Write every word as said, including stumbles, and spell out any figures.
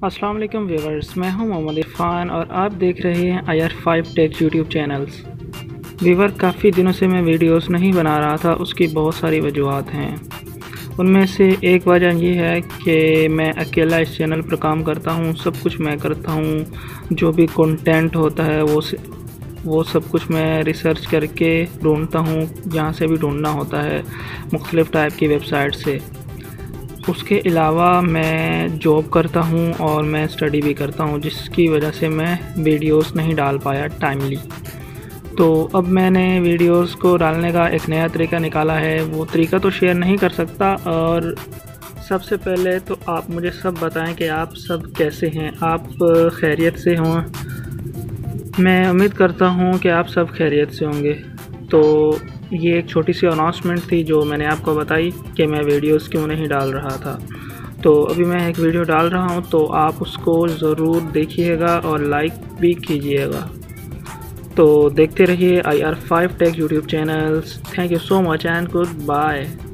अस्सलाम वालेकुम व्यूवर्स, मैं हूं मोहम्मद इरफान और आप देख रहे हैं I R five tech YouTube channels. Viewer, काफ़ी दिनों से मैं वीडियोस नहीं बना रहा था। उसकी बहुत सारी वजूहत हैं। उनमें से एक वजह ये है कि मैं अकेला इस चैनल पर काम करता हूं, सब कुछ मैं करता हूं। जो भी कंटेंट होता है वो वो सब कुछ मैं रिसर्च करके ढूंढता हूं, जहां से भी ढूंढना होता है मुख्तलिफ़ टाइप की वेबसाइट से। उसके अलावा मैं जॉब करता हूं और मैं स्टडी भी करता हूं, जिसकी वजह से मैं वीडियोस नहीं डाल पाया टाइमली। तो अब मैंने वीडियोस को डालने का एक नया तरीका निकाला है। वो तरीका तो शेयर नहीं कर सकता। और सबसे पहले तो आप मुझे सब बताएं कि आप सब कैसे हैं, आप खैरियत से हों। मैं उम्मीद करता हूं कि आप सब खैरियत से होंगे। तो ये एक छोटी सी अनाउंसमेंट थी जो मैंने आपको बताई कि मैं वीडियोस क्यों नहीं डाल रहा था। तो अभी मैं एक वीडियो डाल रहा हूं, तो आप उसको ज़रूर देखिएगा और लाइक भी कीजिएगा। तो देखते रहिए I R five tech YouTube channels. Thank you so much and good bye.